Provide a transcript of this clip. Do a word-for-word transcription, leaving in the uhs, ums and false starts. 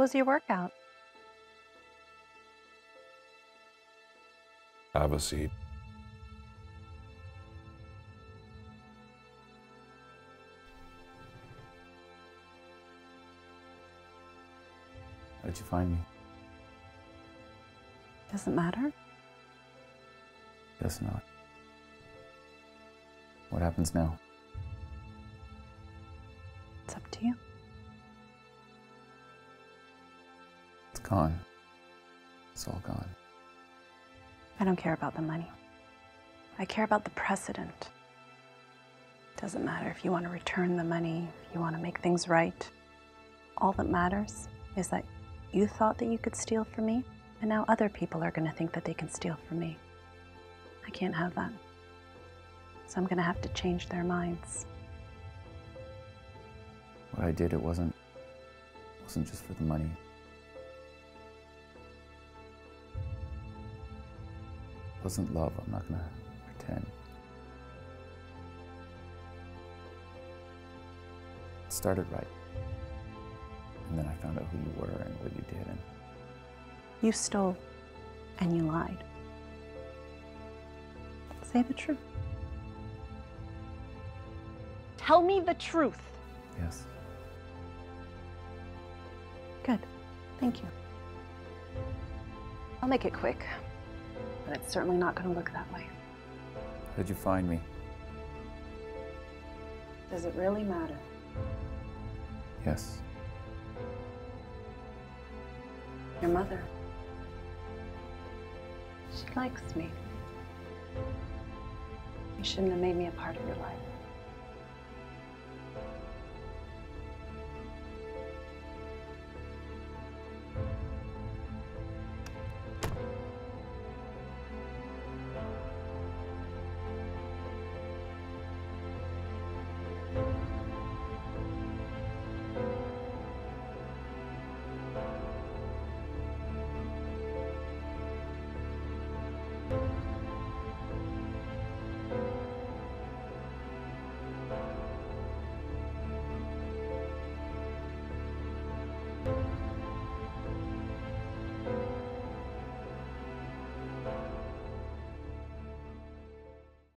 was your workout? Have a seat. How did you find me? Doesn't matter. Guess not. What happens now? It's up to you. It's gone. It's all gone. I don't care about the money. I care about the precedent. Doesn't matter if you want to return the money, if you want to make things right. All that matters is that you thought that you could steal from me, and now other people are going to think that they can steal from me. I can't have that. So I'm going to have to change their minds. What I did, it wasn't, wasn't just for the money. It wasn't love, I'm not gonna pretend. It started right. And then I found out who you were and what you did, and You stole, and you lied. Say the truth. Tell me the truth. yes. Good. Thank you. I'll make it quick, but it's certainly not going to look that way. How did you find me? Does it really matter? Yes. Your mother. She likes me. You shouldn't have made me a part of your life.